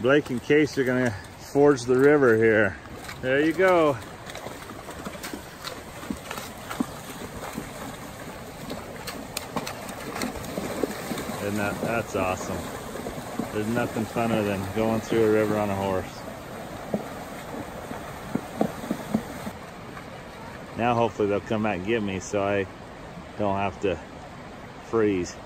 Blake and Case are gonna forge the river here. There you go. Isn't that's awesome. There's nothing funner than going through a river on a horse. Now hopefully they'll come out and get me so I don't have to freeze.